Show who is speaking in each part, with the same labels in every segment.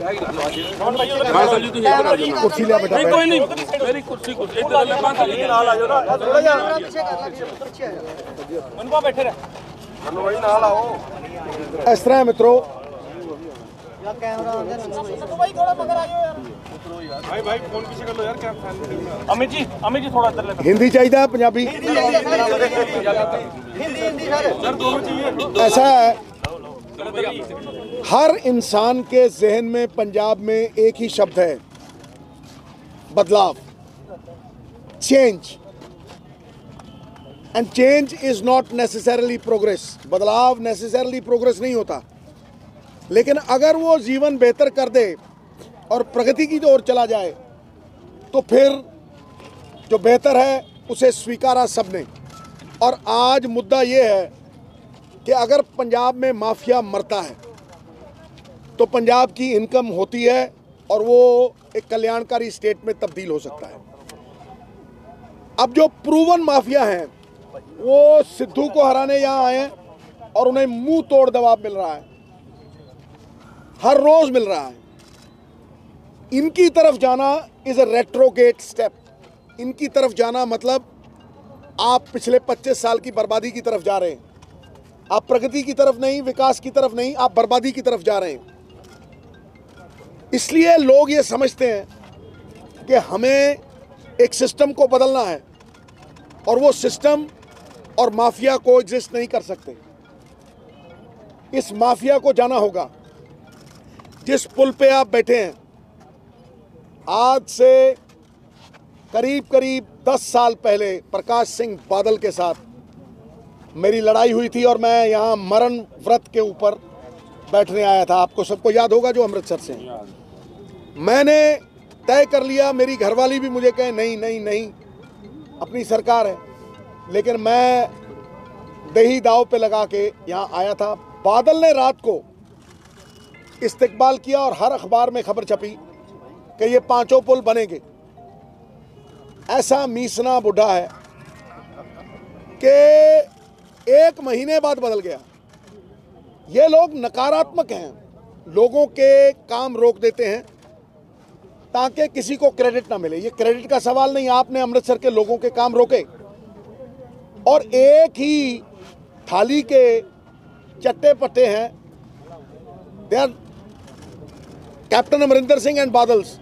Speaker 1: कुर्सी लिया बेटा,
Speaker 2: कोई नहीं मेरी कुर्सी बैठे रहे।
Speaker 1: इस तरह है मित्रों,
Speaker 2: अमित जी थोड़ा इधर ले।
Speaker 1: हिंदी चाहिए पंजाबी, ऐसा है हर इंसान के जहन में पंजाब में एक ही शब्द है, बदलाव, change. And change is not necessarily progress. बदलाव नेसेसरली प्रोग्रेस नहीं होता, लेकिन अगर वो जीवन बेहतर कर दे और प्रगति की ओर चला जाए तो फिर जो बेहतर है उसे स्वीकारा सबने। और आज मुद्दा ये है कि अगर पंजाब में माफिया मरता है तो पंजाब की इनकम होती है और वो एक कल्याणकारी स्टेट में तब्दील हो सकता है। अब जो प्रूवन माफिया हैं वो सिद्धू को हराने यहाँ आए हैं और उन्हें मुंह तोड़ दबाव मिल रहा है, हर रोज मिल रहा है। इनकी तरफ जाना इज अ रेट्रोगेट स्टेप। इनकी तरफ जाना मतलब आप पिछले 25 साल की बर्बादी की तरफ जा रहे हैं। आप प्रगति की तरफ नहीं, विकास की तरफ नहीं, आप बर्बादी की तरफ जा रहे हैं। इसलिए लोग ये समझते हैं कि हमें एक सिस्टम को बदलना है और वो सिस्टम और माफिया को एग्जिस्ट नहीं कर सकते। इस माफिया को जाना होगा। जिस पुल पे आप बैठे हैं, आज से करीब 10 साल पहले प्रकाश सिंह बादल के साथ मेरी लड़ाई हुई थी और मैं यहाँ मरण व्रत के ऊपर बैठने आया था। आपको सबको याद होगा जो अमृतसर से हैं। मैंने तय कर लिया, मेरी घरवाली भी मुझे कहे नहीं नहीं नहीं अपनी सरकार है, लेकिन मैं दही दाव पे लगा के यहाँ आया था। बादल ने रात को इस्तिकबाल किया और हर अखबार में खबर छपी कि ये 5 पुल बनेंगे। ऐसा मीसना बुढ़ा है कि 1 महीने बाद बदल गया। ये लोग नकारात्मक हैं, लोगों के काम रोक देते हैं ताकि किसी को क्रेडिट ना मिले। ये क्रेडिट का सवाल नहीं, आपने अमृतसर के लोगों के काम रोके और एक ही थाली के चट्टे पट्टे हैं। They are captain Amarinder Singh and Badals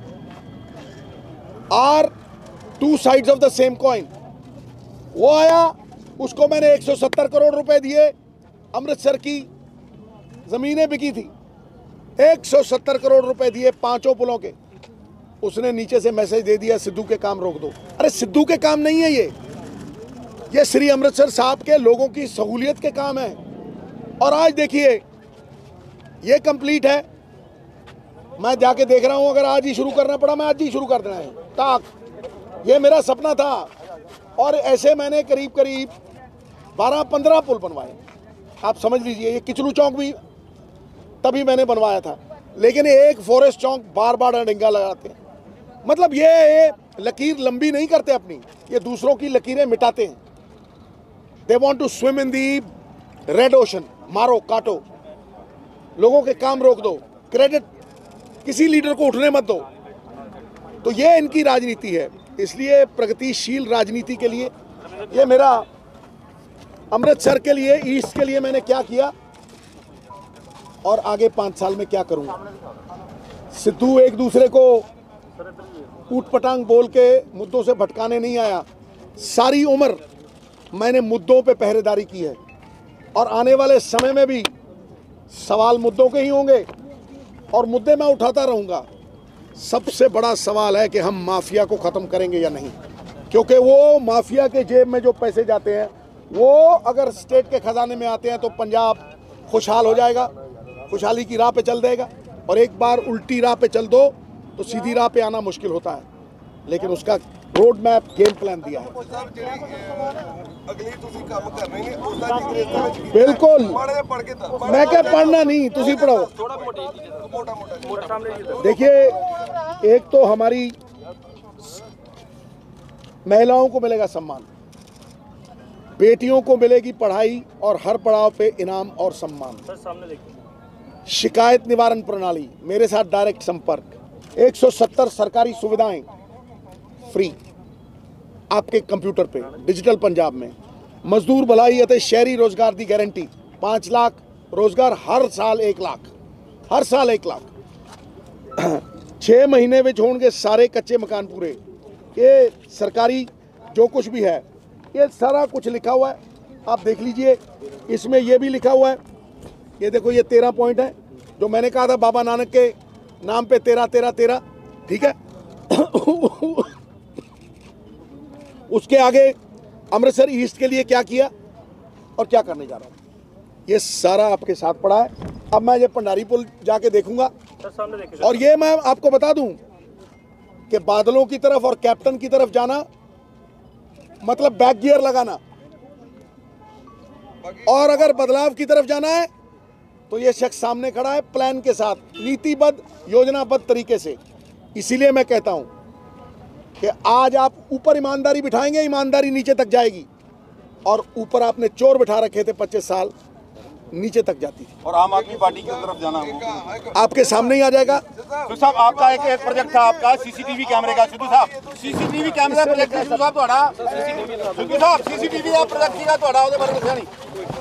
Speaker 1: are 2 sides of the same coin. वो आया, उसको मैंने 170 करोड़ रुपए दिए, अमृतसर की जमीनें बिकी थी, 170 करोड़ रुपए दिए 5 पुलों के। उसने नीचे से मैसेज दे दिया सिद्धू के काम रोक दो। अरे सिद्धू के काम नहीं है ये श्री अमृतसर साहब के लोगों की सहूलियत के काम है। और आज देखिए ये कंप्लीट है। मैं जाके देख रहा हूं, अगर आज ही शुरू करना पड़ा मैं आज ही शुरू कर देना है ताक। ये मेरा सपना था और ऐसे मैंने करीब 12-15 पुल बनवाए। आप समझ लीजिए, ये किचलू चौक भी तभी मैंने बनवाया था, लेकिन एक फॉरेस्ट चौक बार बार डंगा लगाते हैं। मतलब ये लकीर लंबी नहीं करते अपनी, ये दूसरों की लकीरें मिटाते हैं। They want to swim in the red ocean. मारो काटो, लोगों के काम रोक दो, क्रेडिट किसी लीडर को उठने मत दो। तो ये इनकी राजनीति है। इसलिए प्रगतिशील राजनीति के लिए ये मेरा अमृतसर के लिए, ईस्ट के लिए मैंने क्या किया और आगे 5 साल में क्या करूंगा। सिद्धू एक दूसरे को ऊट पटांग बोल के मुद्दों से भटकाने नहीं आया। सारी उम्र मैंने मुद्दों पे पहरेदारी की है और आने वाले समय में भी सवाल मुद्दों के ही होंगे और मुद्दे मैं उठाता रहूंगा। सबसे बड़ा सवाल है कि हम माफिया को ख़त्म करेंगे या नहीं, क्योंकि वो माफिया के जेब में जो पैसे जाते हैं वो अगर स्टेट के खजाने में आते हैं तो पंजाब खुशहाल हो जाएगा, खुशहाली की राह पे चल देगा। और एक बार उल्टी राह पे चल दो तो सीधी राह पे आना मुश्किल होता है, लेकिन उसका रोड मैप, गेम प्लान दिया है। बिल्कुल, मैं क्या पढ़ना नहीं, तुसी पढ़ो। देखिए, एक तो हमारी महिलाओं को मिलेगा सम्मान, बेटियों को मिलेगी पढ़ाई और हर पड़ाव पे इनाम और सम्मान। शिकायत निवारण प्रणाली, मेरे साथ डायरेक्ट संपर्क, 170 सरकारी सुविधाएं फ्री आपके कंप्यूटर पे, डिजिटल पंजाब में। मजदूर भलाई ਅਤੇ शहरी रोजगार की गारंटी, 5 लाख रोजगार, हर साल 1 लाख, हर साल 1 लाख। 6 महीने में होंगे सारे कच्चे मकान पूरे। ये सरकारी जो कुछ भी है ये सारा कुछ लिखा हुआ है, आप देख लीजिए। इसमें ये भी लिखा हुआ है, ये देखो, ये 13 पॉइंट है जो मैंने कहा था बाबा नानक के नाम पे, 13 13 13, ठीक है। उसके आगे अमृतसर ईस्ट के लिए क्या किया और क्या करने जा रहा हूँ, ये सारा आपके साथ पड़ा है। अब मैं ये भंडारी पुल जाके देखूंगा, और ये मैं आपको बता दूं कि बादलों की तरफ और कैप्टन की तरफ जाना मतलब बैक गियर लगाना, और अगर बदलाव की तरफ जाना है तो ये शख्स सामने खड़ा है प्लान के साथ, नीतिबद्ध योजनाबद्ध तरीके से। इसीलिए मैं कहता हूं कि आज आप ऊपर ईमानदारी बिठाएंगे, ईमानदारी नीचे तक जाएगी, और ऊपर आपने चोर बिठा रखे थे 25 साल, नीचे तक जाती थी।
Speaker 3: और आम आदमी पार्टी की तरफ जाना
Speaker 1: आपके सामने ही आ जाएगा।
Speaker 3: सिद्धू साहब, आपका एक प्रोजेक्ट था, आपका सीसीटीवी कैमरे का। सिद्धू साहब, सीसीटीवी कैमरे का प्रोजेक्ट सिद्धू साहब ਤੁਹਾਡਾ, सिद्धू साहब सीसीटीवी ਦਾ ਪ੍ਰੋਜੈਕਟ ਸੀਗਾ ਤੁਹਾਡਾ, ਉਹਦੇ ਬਾਰੇ ਦੱਸਿਆ ਨਹੀਂ।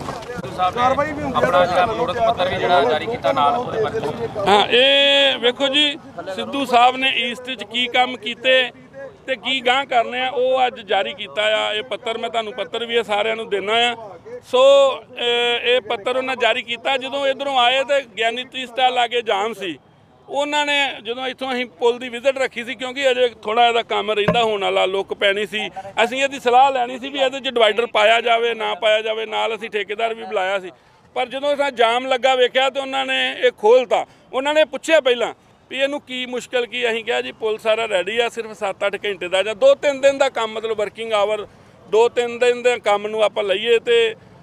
Speaker 2: ਕਾਰਵਾਈ ਵੀ ਹੁੰਦੀ ਹੈ, ਆਪਣਾ ਜਿਹੜਾ ਮਨੋਰਥ ਪੱਤਰ ਵੀ ਜਿਹੜਾ ਜਾਰੀ ਕੀਤਾ ਨਾਲ ਉਹਦੇ ਬਾਰੇ।
Speaker 4: ਹਾਂ, ਇਹ ਵੇਖੋ ਜੀ, ਸਿੱਧੂ ਸਾਹਿਬ ਨੇ ਈਸਟ 'ਚ ਕੀ ਕੰਮ ਕੀਤੇ ਤੇ ਕੀ ਗਾਂਹ ਕਰਨੇ ਆ, ਉਹ ਅੱਜ ਜਾਰੀ ਕੀਤਾ ਆ। ਇਹ ਪੱਤਰ ਮੈਂ ਤੁਹਾਨੂੰ ਪੱਤਰ ਵੀ ਇਹ ਸਾਰਿਆਂ ਨੂੰ ਦੇਣਾ ਆ। ਸੋ ਇਹ ਪੱਤਰ ਉਹਨਾਂ ਜਾਰੀ ਕੀਤਾ ਜਦੋਂ ਇਧਰੋਂ ਆਏ ਤੇ ਗਿਆਨੀ ਤੀਸਟਾ ਲਾਗੇ ਜਾਮ ਸੀ। ਉਹਨਾਂ ਨੇ ਜਦੋਂ ਇੱਥੋਂ ਅਸੀਂ ਪੁਲ ਦੀ ਵਿਜ਼ਿਟ ਰੱਖੀ ਸੀ, ਕਿਉਂਕਿ ਅਜੇ ਥੋੜਾ ਇਹਦਾ ਕੰਮ ਰਹਿੰਦਾ ਹੋਣ ਵਾਲਾ, ਲੁੱਕ ਪੈਣੀ ਸੀ। ਅਸੀਂ ਇਹਦੀ ਸਲਾਹ ਲੈਣੀ ਸੀ ਵੀ ਇਹਦੇ 'ਚ ਡਿਵਾਈਡਰ ਪਾਇਆ ਜਾਵੇ ਨਾ ਪਾਇਆ ਜਾਵੇ, ਨਾਲ ਅਸੀਂ ਠੇਕੇਦਾਰ ਵੀ ਬੁਲਾਇਆ ਸੀ। ਪਰ ਜਦੋਂ ਅਸੀਂ ਜਾਮ ਲੱਗਾ ਵੇਖਿਆ ਤੇ ਉਹਨਾਂ ਨੇ ਇਹ ਖੋਲ੍ਹਤਾ। ਉਹਨਾਂ ਨੇ ਪੁੱਛਿਆ ਪਹਿਲਾਂ ਵੀ ਇਹਨੂੰ ਕੀ ਮੁਸ਼ਕਿਲ ਕੀ, ਅਸੀਂ ਕਿਹਾ ਜੀ ਪੁਲ ਸਾਰਾ ਰੈਡੀ ਆ, ਸਿਰਫ 7-8 ਘੰਟੇ ਦਾ ਜਾਂ 2-3 ਦਿਨ ਦਾ ਕੰਮ, ਮਤਲਬ ਵਰਕਿੰਗ ਆਵਰ 2-3 ਦਿਨ ਦੇ ਕੰਮ ਨੂੰ ਆਪਾਂ ਲਈਏ ਤੇ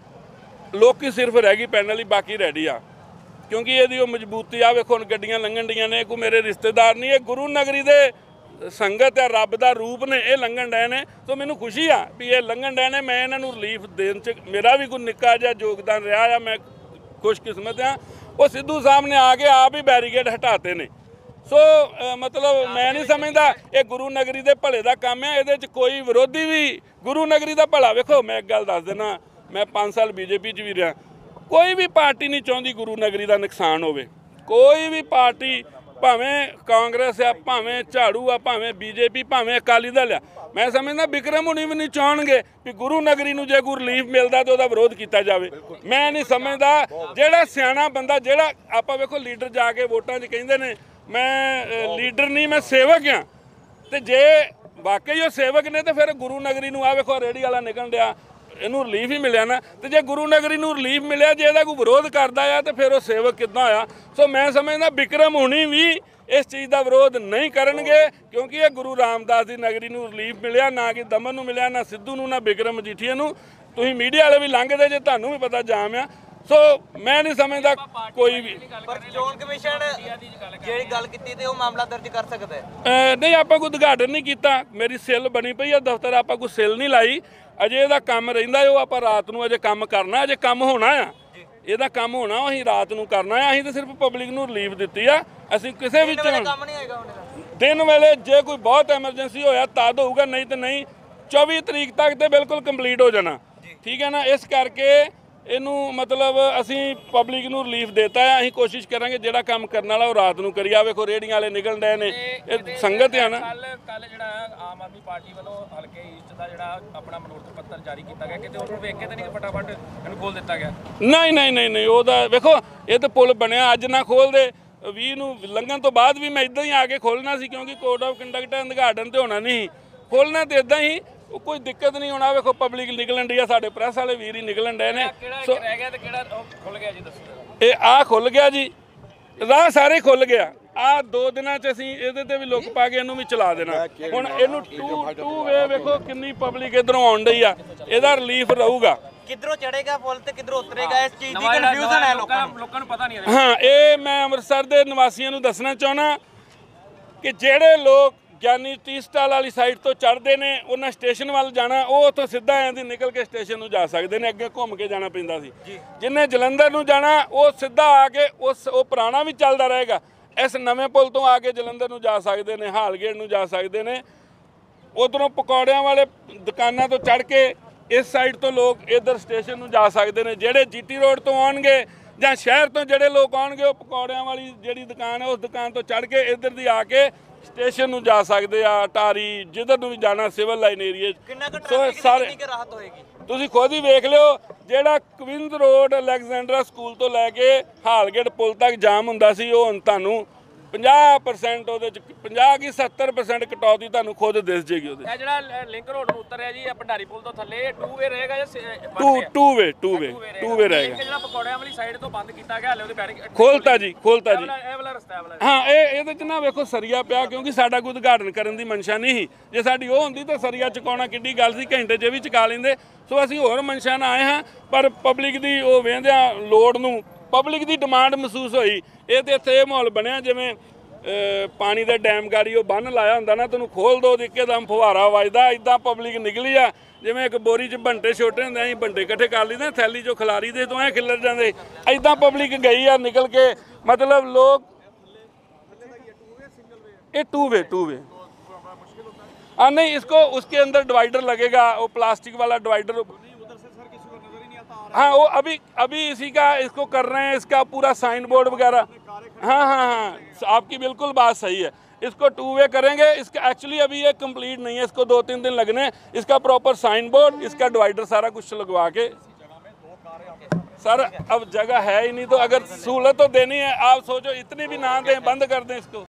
Speaker 4: ਲੋਕੀ ਸਿਰਫ ਰਹਿ ਗਈ ਪੈਣ ਵਾਲੀ, ਬਾਕੀ ਰੈਡੀ ਆ। ਕਿਉਂਕਿ ਇਹਦੀ ਉਹ ਮਜ਼ਬੂਤੀ ਆ, ਵੇਖੋ ਹੁਣ ਗੱਡੀਆਂ ਲੰਘਣ ਡੀਆਂ ਨੇ, ਕੋਈ ਮੇਰੇ ਰਿਸ਼ਤੇਦਾਰ ਨਹੀਂ, ਇਹ ਗੁਰੂ ਨਗਰੀ ਦੇ ਸੰਗਤ ਆ, ਰੱਬ ਦਾ ਰੂਪ ਨੇ, ਇਹ ਲੰਘਣ ਡਏ ਨੇ। ਸੋ ਮੈਨੂੰ ਖੁਸ਼ੀ ਆ ਵੀ ਇਹ ਲੰਘਣ ਡਏ ਨੇ, ਮੈਂ ਇਹਨਾਂ ਨੂੰ ਰਿਲੀਫ ਦੇਣ 'ਚ ਮੇਰਾ ਵੀ ਕੋਈ ਨਿੱਕਾ ਜਿਹਾ ਯੋਗਦਾਨ ਰਿਹਾ ਆ, ਮੈਂ ਖੁਸ਼ਕਿਸਮਤ ਆ। ਉਹ ਸਿੱਧੂ ਸਾਹਿਬ ਨੇ ਆ ਕੇ ਆਪ ਹੀ ਬੈਰੀਕੇਡ ਹਟਾਤੇ ਨੇ। ਸੋ ਮਤਲਬ ਮੈਂ ਨਹੀਂ ਸਮਝਦਾ ਇਹ ਗੁਰੂ ਨਗਰੀ ਦੇ ਭਲੇ ਦਾ ਕੰਮ ਹੈ, ਇਹਦੇ 'ਚ ਕੋਈ ਵਿਰੋਧੀ ਵੀ ਗੁਰੂ ਨਗਰੀ ਦਾ ਭਲਾ। ਵੇਖੋ ਮੈਂ ਇੱਕ ਗੱਲ ਦੱਸ ਦਿੰਦਾ, ਮੈਂ 5 ਸਾਲ ਬੀਜੇਪੀ 'ਚ ਵੀ ਰਿਹਾ, ਕੋਈ ਵੀ ਪਾਰਟੀ ਨਹੀਂ ਚਾਹੁੰਦੀ ਗੁਰੂ ਨਗਰੀ ਦਾ ਨੁਕਸਾਨ ਹੋਵੇ। ਕੋਈ ਵੀ ਪਾਰਟੀ, ਭਾਵੇਂ ਕਾਂਗਰਸ ਆ, ਭਾਵੇਂ ਝਾੜੂ ਆ, ਭਾਵੇਂ ਬੀਜੇਪੀ, ਭਾਵੇਂ ਅਕਾਲੀ ਦਲ ਆ, ਮੈਂ ਸਮਝਦਾ ਬਿਕਰਮ ਹੁਣੀ ਵੀ ਨਹੀਂ ਚਾਹਣਗੇ ਵੀ ਗੁਰੂ ਨਗਰੀ ਨੂੰ ਜੇ ਕੋਈ ਰਿਲੀਫ ਮਿਲਦਾ ਤਾਂ ਉਹਦਾ ਵਿਰੋਧ ਕੀਤਾ ਜਾਵੇ। ਮੈਂ ਨਹੀਂ ਸਮਝਦਾ, ਜਿਹੜਾ ਸਿਆਣਾ ਬੰਦਾ, ਜਿਹੜਾ ਆਪਾਂ ਵੇਖੋ ਲੀਡਰ ਜਾ ਕੇ ਵੋਟਾਂ 'ਚ ਕਹਿੰਦੇ ਨੇ ਮੈਂ ਲੀਡਰ ਨਹੀਂ ਮੈਂ ਸੇਵਕ ਆ, ਤੇ ਜੇ ਵਾਕਈ ਉਹ ਸੇਵਕ ਨੇ ਤੇ ਫਿਰ ਗੁਰੂ ਨਗਰੀ ਨੂੰ ਆ ਵੇਖੋ ਰੇਹੜੀ ਵਾਲਾ ਨਿਕਲਣ ਡਿਆ, ਇਹਨੂੰ ਰਿਲੀਫ ਹੀ ਮਿਲਿਆ ਨਾ। ਤੇ ਜੇ ਗੁਰੂ ਨਗਰੀ ਨੂੰ ਰਿਲੀਫ ਮਿਲਿਆ, ਜੇ ਇਹਦਾ ਕੋਈ ਵਿਰੋਧ ਕਰਦਾ ਆ ਤੇ ਫਿਰ ਉਹ ਸੇਵਕ ਕਿੱਦਾਂ ਆ। ਸੋ ਮੈਂ ਸਮਝਦਾ ਬਿਕਰਮ ਹੁਣੀ ਵੀ ਇਸ ਚੀਜ਼ ਦਾ ਵਿਰੋਧ ਨਹੀਂ ਕਰਨਗੇ, ਕਿਉਂਕਿ ਇਹ ਗੁਰੂ ਰਾਮਦਾਸ ਦੀ ਨਗਰੀ ਨੂੰ ਰਿਲੀਫ ਮਿਲਿਆ, ਨਾ ਕਿ ਦਮਨ ਨੂੰ ਮਿਲਿਆ, ਨਾ ਸਿੱਧੂ ਨੂੰ, ਨਾ ਬਿਕਰਮ ਮਜੀਠੀਆ ਨੂੰ। ਤੁਸੀਂ ਮੀਡੀਆ ਵਾਲੇ ਵੀ ਲੰਘਦੇ ਜੇ, ਤੁਹਾਨੂੰ ਵੀ ਪਤਾ ਜਾਮ ਆ। ਸੋ ਮੈਂ ਨਹੀਂ ਸਮਝਦਾ ਕੋਈ ਵੀ।
Speaker 5: ਪਰ ਚੋਣ ਕਮਿਸ਼ਨ ਜਿਹੜੀ ਗੱਲ ਕੀਤੀ ਤੇ ਉਹ ਮਾਮਲਾ ਦਰਜ ਕਰ ਸਕਦਾ ਹੈ।
Speaker 4: ਨਹੀਂ, ਆਪਾਂ ਕੋਈ ਉਦਘਾਟਨ ਨਹੀਂ ਕੀਤਾ, ਮੇਰੀ ਸਿੱਲ ਬਣੀ ਪਈ ਆ ਦਫ਼ਤਰ, ਆਪਾਂ ਕੋਈ ਸਿੱਲ ਨਹੀਂ ਲਾਈ। ਅਜੇ ਇਹਦਾ ਕੰਮ ਰਹਿੰਦਾ, ਉਹ ਆਪਾਂ ਰਾਤ ਨੂੰ ਅਜੇ ਕੰਮ ਕਰਨਾ, ਅਜੇ ਕੰਮ ਹੋਣਾ ਆ, ਇਹਦਾ ਕੰਮ ਹੋਣਾ, ਅਸੀਂ ਰਾਤ ਨੂੰ ਕਰਨਾ ਆ। ਅਸੀਂ ਤਾਂ ਸਿਰਫ ਪਬਲਿਕ ਨੂੰ ਰਿਲੀਫ ਦਿੱਤੀ ਆ, ਅਸੀਂ ਕਿਸੇ ਵੀ
Speaker 5: ਕੰਮ ਨਹੀਂ ਆਏਗਾ
Speaker 4: ਦਿਨ ਵੇਲੇ ਜੇ ਕੋਈ ਬਹੁਤ ਐਮਰਜੈਂਸੀ ਹੋਇਆ ਤਦ ਹੋਊਗਾ, ਨਹੀਂ ਤਾਂ ਨਹੀਂ। 24 ਤਰੀਕ ਤੱਕ ਤੇ ਬਿਲਕੁਲ ਕੰਪਲੀਟ ਹੋ ਜਾਣਾ, ਠੀਕ ਹੈ ਨਾ। ਇਸ ਕਰਕੇ ਇਹਨੂੰ ਮਤਲਬ ਅਸੀਂ ਪਬਲਿਕ ਨੂੰ ਰਿਲੀਫ ਦੇਤਾ ਹੈ। ਅਸੀਂ ਕੋਸ਼ਿਸ਼ ਕਰਾਂਗੇ ਜਿਹੜਾ ਕੰਮ ਕਰਨ ਵਾਲਾ ਉਹ ਰਾਤ ਨੂੰ ਕਰੀ। ਆ ਵੇਖੋ ਰੇਹੜੀਆਂ ਵਾਲੇ ਨਿਕਲਣ ਡਏ ਨੇ, ਇਹ ਸੰਗਤ ਆ ਨਾ।
Speaker 2: ਕੱਲ ਜਿਹੜਾ ਆਮ ਆਦਮੀ ਪਾਰਟੀ ਵੱਲੋਂ ਹਲਕੇ ਈਸਟ ਦਾ ਜਿਹੜਾ ਆਪਣਾ ਮਨੋਰਥ ਪੱਤਰ ਜਾਰੀ ਕੀਤਾ ਗਿਆ, ਕਿਤੇ ਉਹਨੂੰ ਵੇਖ ਕੇ ਤਾਂ ਨਹੀਂ ਫਟਾਫਟ ਇਹਨੂੰ ਖੋਲ ਦਿੱਤਾ ਗਿਆ?
Speaker 4: ਨਹੀਂ, ਉਹਦਾ ਵੇਖੋ ਇਹ ਤਾਂ ਪੁਲ ਬਣਿਆ, ਅੱਜ ਨਾ ਖੋਲਦੇ 20 ਨੂੰ ਲੰਘਣ ਤੋਂ ਬਾਅਦ ਵੀ ਮੈਂ ਇਦਾਂ ਹੀ ਆ ਕੇ ਖੋਲਣਾ ਸੀ, ਕਿਉਂਕਿ ਕੋਡ ਆਫ ਕੰਡਕਟ ਉਦਘਾਟਨ ਤੇ ਹੋਣਾ ਨਹੀਂ, ਖੋਲਣਾ ਤੇ ਇਦਾਂ ਹੀ, ਕੋਈ ਦਿੱਕਤ ਨਹੀਂ ਹੋਣਾ। ਵੇਖੋ ਪਬਲਿਕ ਨਿਕਲਣ ਡਈ ਆ, ਸਾਡੇ ਪ੍ਰੈਸ ਵਾਲੇ ਵੀਰ ਹੀ ਨਿਕਲਣ ਡਏ ਨੇ।
Speaker 2: ਸੋ ਰਹਿ ਗਿਆ ਤੇ ਕਿਹੜਾ ਖੁੱਲ ਗਿਆ ਜੀ, ਦੱਸੋ।
Speaker 4: ਇਹ ਆ ਖੁੱਲ ਗਿਆ ਜੀ, ਰਾਹ ਸਾਰੇ ਖੁੱਲ ਗਿਆ। ਆ 2 ਦਿਨਾਂ 'ਚ ਅਸੀਂ ਇਹਦੇ ਤੇ ਵੀ ਲੁੱਕ ਪਾ ਕੇ ਇਹਨੂੰ ਵੀ ਚਲਾ ਦੇਣਾ। ਹੁਣ ਇਹਨੂੰ ਟੂ ਵੇ ਵੇਖੋ ਕਿੰਨੀ ਪਬਲਿਕ ਇਧਰੋਂ ਆਉਣ ਡਈ ਆ, ਇਹਦਾ ਰਿਲੀਫ ਰਹੂਗਾ।
Speaker 5: ਕਿੱਧਰੋਂ ਚੜੇਗਾ ਪੁਲ ਤੇ ਕਿੱਧਰੋਂ ਉਤਰੇਗਾ, ਇਸ ਚੀਜ਼ ਦੀ ਕਨਫਿਊਜ਼ਨ ਹੈ ਲੋਕਾਂ
Speaker 2: ਨੂੰ ਪਤਾ ਨਹੀਂ।
Speaker 4: ਹਾਂ, ਇਹ ਮੈਂ ਅੰਮ੍ਰਿਤਸਰ ਦੇ ਨਿਵਾਸੀਆਂ ਨੂੰ ਦੱਸਣਾ ਚਾਹੁੰਦਾ ਕਿ ਜਿਹੜੇ ਲੋਕ ਗਿਆਨੀ ਟੀ ਸਟਾਲ ਵਾਲੀ ਸਾਈਡ ਤੋਂ ਚੜ੍ਹਦੇ ਨੇ, ਉਹਨਾਂ ਸਟੇਸ਼ਨ ਵੱਲ ਜਾਣਾ, ਉਹ ਉੱਥੋਂ ਸਿੱਧਾ ਐਂ ਦੀ ਨਿਕਲ ਕੇ ਸਟੇਸ਼ਨ ਨੂੰ ਜਾ ਸਕਦੇ ਨੇ, ਅੱਗੇ ਘੁੰਮ ਕੇ ਜਾਣਾ ਪੈਂਦਾ ਸੀ। ਜਿੰਨੇ ਜਲੰਧਰ ਨੂੰ ਜਾਣਾ ਉਹ ਸਿੱਧਾ ਆ ਕੇ ਉਹ ਪੁਰਾਣਾ ਵੀ ਚੱਲਦਾ ਰਹੇਗਾ, ਇਸ ਨਵੇਂ ਪੁਲ ਤੋਂ ਆ ਕੇ ਜਲੰਧਰ ਨੂੰ ਜਾ ਸਕਦੇ ਨੇ, ਹਾਲਗੇਟ ਨੂੰ ਜਾ ਸਕਦੇ ਨੇ। ਉਧਰੋਂ ਪਕੌੜਿਆਂ ਵਾਲੇ ਦੁਕਾਨਾਂ ਤੋਂ ਚੜ੍ਹ ਕੇ ਇਸ ਸਾਈਡ ਤੋਂ ਲੋਕ ਇੱਧਰ ਸਟੇਸ਼ਨ ਨੂੰ ਜਾ ਸਕਦੇ ਨੇ। ਜਿਹੜੇ ਜੀਟੀ ਰੋਡ ਤੋਂ ਆਉਣਗੇ ਜਾਂ ਸ਼ਹਿਰ ਤੋਂ ਜਿਹੜੇ ਲੋਕ ਆਉਣਗੇ, ਉਹ ਪਕੌੜਿਆਂ ਵਾਲੀ ਜਿਹੜੀ ਦੁਕਾਨ ਹੈ ਉਸ ਦੁਕਾਨ ਤੋਂ ਚੜ੍ਹ ਕੇ ਇੱਧਰ ਦੀ ਆ ਕੇ ਸਟੇਸ਼ਨ ਨੂੰ ਜਾ ਸਕਦੇ ਆ, ਟਾਰੀ, ਜਿੱਧਰ ਨੂੰ ਵੀ ਜਾਣਾ ਸਿਵਲ ਲਾਈਨ ਏਰੀਏ।
Speaker 5: ਕਿੰਨਾ ਕੁ ਟ੍ਰੈਫਿਕ ਦੀ ਕਿੰਨੀ ਕੁ ਰਾਹਤ ਹੋਏਗੀ?
Speaker 4: ਤੁਸੀਂ ਖੁਦ ਹੀ ਵੇਖ ਲਿਓ, ਜਿਹੜਾ ਕਵਿੰਸ ਰੋਡ ਅਲੈਗਜ਼ੈਂਡਰਾ ਸਕੂਲ ਤੋਂ ਲੈ ਕੇ ਹਾਲਗੇਟ ਪੁਲ ਤੱਕ ਜਾਮ ਹੁੰਦਾ ਸੀ, ਉਹ ਹੁਣ ਤੁਹਾਨੂੰ 50% ਉਹਦੇ ਚ 50 ਕੀ 70% ਕਟੌਤੀ ਤੁਹਾਨੂੰ ਖੁਦ ਦਿਸ ਜੇਗੀ ਉਹਦੇ।
Speaker 2: ਇਹ ਜਿਹੜਾ ਲਿੰਕ ਰੋਡ ਨੂੰ ਉਤਰਿਆ ਜੀ ਭੰਡਾਰੀ ਪੁਲ ਤੋਂ ਥੱਲੇ 2 ਵੇ ਰਹੇਗਾ ਜਾਂ
Speaker 4: ਟੂ ਵੇ ਰਹੇਗਾ।
Speaker 2: ਜਿਹੜਾ ਪਕੌੜਿਆਂ ਵਾਲੀ ਸਾਈਡ ਤੋਂ ਬੰਦ ਕੀਤਾ ਗਿਆ, ਹਲੇ ਉਹਦੇ ਬੈਰੀਕੇਡ
Speaker 4: ਖੋਲਤਾ ਜੀ।
Speaker 2: ਇਹ ਵਾਲਾ ਰਸਤਾ ਹੈ ਵਾਲਾ।
Speaker 4: ਹਾਂ, ਇਹਦੇ ਚ ਨਾ ਵੇਖੋ ਸਰੀਆ ਪਿਆ, ਕਿਉਂਕਿ ਸਾਡਾ ਕੋਈ ਉਦਘਾਟਨ ਕਰਨ ਦੀ ਮਨਸ਼ਾ ਨਹੀਂ ਸੀ। ਜੇ ਸਾਡੀ ਉਹ ਹੁੰਦੀ ਤਾਂ ਸਰੀਆ ਚੁਕਾਉਣਾ ਕਿੱਡੀ ਗੱਲ ਸੀ, ਘੰਟੇ 'ਚ ਵੀ ਚੁਕਾ ਲੈਂਦੇ। ਸੋ ਅਸੀਂ ਹੋਰ ਮਨਸ਼ਾ ਨਾਲ ਆਏ ਹਾਂ, ਪਰ ਪਬਲਿਕ ਦੀ ਉਹ ਵੇਂਦਿਆਂ ਲੋੜ ਨੂੰ, ਪਬਲਿਕ ਦੀ ਡਿਮਾਂਡ ਮਹਿਸੂਸ ਹੋਈ। ਇਹ ਤੇ ਇੱਥੇ ਇਹ ਮਾਹੌਲ ਬਣਿਆ ਜਿਵੇਂ ਪਾਣੀ ਦੇ ਡੈਮ ਗਾੜੀ ਉਹ ਬੰਨ ਲਾਇਆ ਹੁੰਦਾ ਨਾ, ਤੈਨੂੰ ਖੋਲ ਦੋ ਤੇ ਇੱਕਦਮ ਫੁਹਾਰਾ ਵੱਜਦਾ, ਇਦਾਂ ਪਬਲਿਕ ਨਿਕਲੀ ਆ। ਜਿਵੇਂ ਇੱਕ ਬੋਰੀ 'ਚ ਬੰਟੇ ਛੋਟੇ ਹੁੰਦੇ, ਅਸੀਂ ਬੰਟੇ ਇਕੱਠੇ ਕਰ ਲਈਦੇ, ਥੈਲੀ 'ਚੋਂ ਖਿਲਾਰੀ ਦੇ ਤੋਂ ਐਂ ਖਿਲਰ ਜਾਂਦੇ, ਇਦਾਂ ਪਬਲਿਕ ਗਈ ਆ ਨਿਕਲ ਕੇ। मतलब लोग ये टू वे हाँ नहीं, इसको उसके अंदर डिवाइडर लगेगा, वो प्लास्टिक वाला डिवाइडर। हाँ वो अभी इसी का इसको कर रहे हैं, इसका पूरा साइन बोर्ड वगैरह। हाँ, आपकी बिल्कुल बात सही है। इसको टू वे करेंगे। इसका एक्चुअली अभी ये कंप्लीट नहीं है, इसको 2-3 दिन लगने। इसका प्रॉपर साइन बोर्ड, इसका डिवाइडर सारा कुछ लगवा के। सर अब जगह है ही नहीं, तो अगर सहूलत तो देनी है, आप सोचो इतनी भी ना दें, बंद कर दें इसको।